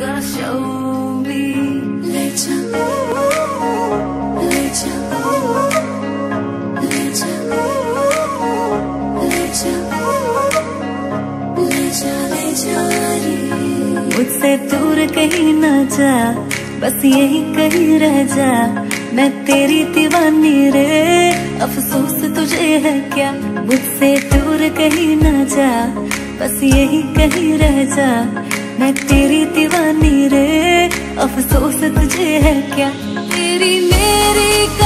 gotta show me. ले जा, ले जा, ले जा, ले जा, ले जा, ले जा रे। मुझसे दूर कहीं ना जा, बस यही कहीं रह जा। मैं तेरी दीवानी रे, अफसोस तुझे है क्या। मुझसे दूर कहीं ना जा, बस यही कहीं रह जा। मैं तेरी दीवानी रे, अफसोस तुझे है क्या। तेरी मेरी